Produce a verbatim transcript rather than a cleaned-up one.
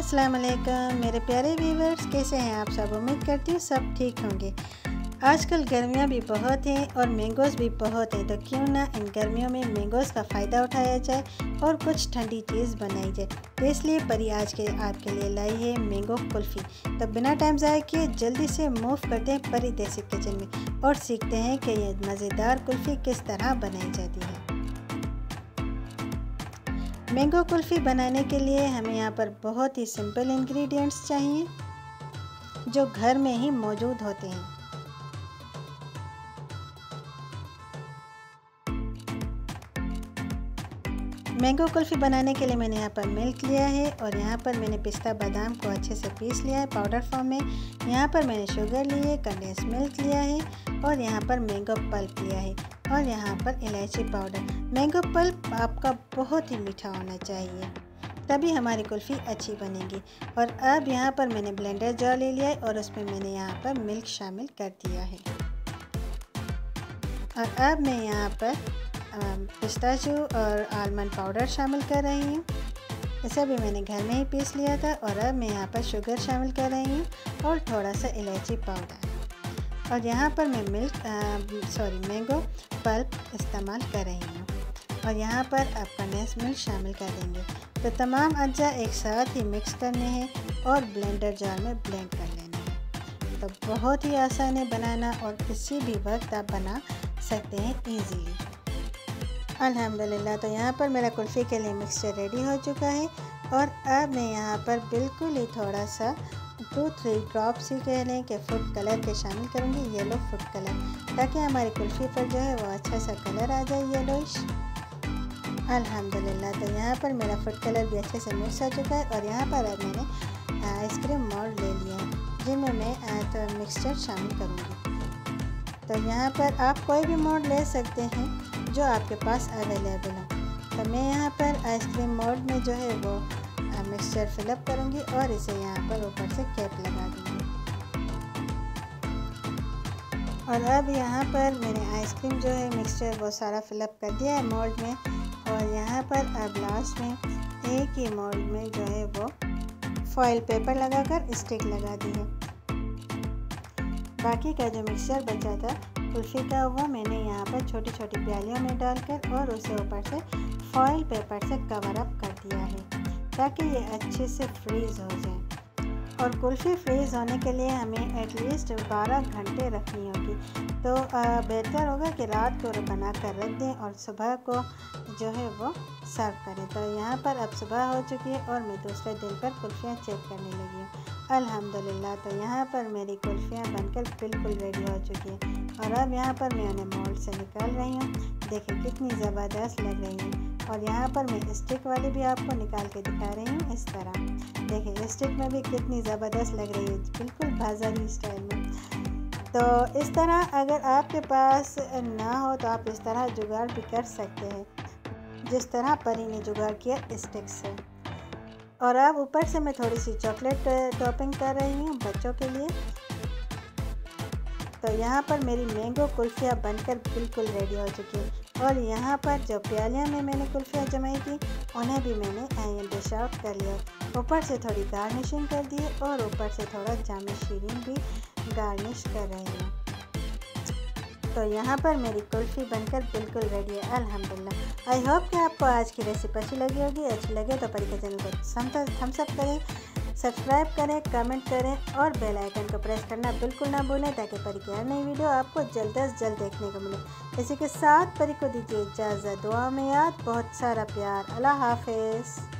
अस्सलाम वालेकुम मेरे प्यारे व्यूवर्स, कैसे हैं आप सब। उम्मीद करती हूँ सब ठीक होंगे। आजकल गर्मियाँ भी बहुत हैं और मैंगोज़ भी बहुत हैं, तो क्यों ना इन गर्मियों में मैंगोज़ का फ़ायदा उठाया जाए और कुछ ठंडी चीज़ बनाई जाए। तो इसलिए परी आज के आपके लिए लाई है मैंगो कुल्फ़ी। तो बिना टाइम ज़ाया किए जल्दी से मूव करते हैं परी देसी किचन में और सीखते हैं कि ये मज़ेदार कुल्फ़ी किस तरह बनाई जाती है। मैंगो कुल्फ़ी बनाने के लिए हमें यहाँ पर बहुत ही सिंपल इंग्रेडिएंट्स चाहिए जो घर में ही मौजूद होते हैं। मैंगो कुल्फ़ी बनाने के लिए मैंने यहाँ पर मिल्क लिया है और यहाँ पर मैंने पिस्ता बादाम को अच्छे से पीस लिया है पाउडर फॉर्म में। यहाँ पर मैंने शुगर ली है, कंडेंस मिल्क लिया है और यहाँ पर मैंगो पल्प लिया है और यहाँ पर इलायची पाउडर। मैंगो पल्प आपका बहुत ही मीठा होना चाहिए, तभी हमारी कुल्फ़ी अच्छी बनेगी। और अब यहाँ पर मैंने ब्लेंडर जार ले लिया है और उसमें मैंने यहाँ पर मिल्क शामिल कर दिया है। और अब मैं यहाँ पर पिस्ताचू और आलमंड पाउडर शामिल कर रही हूँ। इसे भी मैंने घर में ही पीस लिया था। और अब मैं यहाँ पर शुगर शामिल कर रही हूँ और थोड़ा सा इलायची पाउडर। और यहाँ पर मैं मिल्क सॉरी मैंगो पल्प इस्तेमाल कर रही हूँ और यहाँ पर आप कंडेंस मिल्क शामिल कर देंगे। तो तमाम अज्जा एक साथ ही मिक्स करने हैं और ब्लेंडर जार में ब्लेंड कर लेना है। तो बहुत ही आसान है बनाना और किसी भी वक्त आप बना सकते हैं इजीली। अल्हम्दुलिल्लाह, तो यहाँ पर मेरा कुल्फ़ी के लिए मिक्सचर रेडी हो चुका है। और अब मैं यहाँ पर बिल्कुल ही थोड़ा सा टू थ्री ड्रॉप्स ही कह लें कि फूड कलर के शामिल करूँगी, येलो फूड कलर, ताकि हमारी कुल्फ़ी पर जो है वो अच्छा सा कलर आ जाए येलोइश। अल्हम्दुलिल्लाह, तो यहाँ पर मेरा फूड कलर भी अच्छे से मिक्स हो चुका है। और यहाँ पर अब मैंने आइसक्रीम मोल्ड ले लिया है जिनमें मैं तो मिक्सचर शामिल करूँगी। तो यहाँ पर आप कोई भी मोल्ड ले सकते हैं जो आपके पास अवेलेबल हो। तो मैं यहाँ पर आइसक्रीम मोल्ड में जो है वो मिक्सचर फिलअप करूँगी और इसे यहाँ पर ऊपर से कैप लगा दूँगी। और अब यहाँ पर मैंने आइसक्रीम जो है मिक्सचर वो सारा फिलअप कर दिया है मोल्ड में। और यहाँ पर अब लास्ट में एक ही मोल्ड में जो है वो फॉइल पेपर लगाकर स्टिक लगा दी है। बाकी का जो मिक्सचर बचा था कुल्फ़ी का वो मैंने यहाँ पर छोटी छोटी प्यालियों में डालकर और उसे ऊपर से फॉइल पेपर से कवर अप कर दिया है ताकि ये अच्छे से फ्रीज़ हो जाए। और कुल्फ़ी फ्रीज़ होने के लिए हमें एटलीस्ट बारह घंटे रखनी होगी। तो बेहतर होगा कि रात को बना कर रख दें और सुबह को जो है वो सर्व करें। तो यहाँ पर अब सुबह हो चुकी है और मैं दूसरे दिन पर कुल्फ़ियाँ चेक करने लगी हूँ। अल्हम्दुलिल्लाह, तो यहाँ पर मेरी कुल्फ़ियाँ बनकर बिल्कुल रेडी हो चुकी है। और अब यहाँ पर मैं उन्हें मोल्ड से निकाल रही हूँ। देखिए कितनी ज़बरदस्त लग रही है। और यहाँ पर मैं स्टिक वाली भी आपको निकाल के दिखा रही हूँ इस तरह। देखिए स्टिक में भी कितनी ज़बरदस्त लग रही है, बिल्कुल बाज़ारी स्टाइल में। तो इस तरह अगर आपके पास ना हो तो आप इस तरह जुगाड़ भी कर सकते हैं जिस तरह परी ने जुगाड़ किया स्टिक से। और अब ऊपर से मैं थोड़ी सी चॉकलेट टॉपिंग कर रही हूँ बच्चों के लिए। तो यहाँ पर मेरी मैंगो कुल्फ़ियाँ बनकर बिल्कुल रेडी हो चुकी है। और यहाँ पर जो प्यालियाँ में मैंने कुल्फ़ियाँ जमाई थी उन्हें भी मैंने डिश आउट कर लिया। ऊपर से थोड़ी गार्निशिंग कर दी और ऊपर से थोड़ा जामे शीरीन भी गार्निश कर रही हूँ। तो यहाँ पर मेरी कुल्फ़ी बनकर बिल्कुल रेडी है अल्हम्दुलिल्लाह। आई होप कि आपको आज की रेसिपी अच्छी लगी होगी। अच्छी लगे तो परी के चैनल को थम्स अप करें, सब्सक्राइब करें, कमेंट करें और बेल आइकन को प्रेस करना बिल्कुल ना भूलें ताकि परी की हर नई वीडियो आपको जल्द अज जल्द देखने को मिले। इसी के साथ परी को दीजिए इजाज़त, दुआ में याद, बहुत सारा प्यार। अल्लाह हाफ़िज़।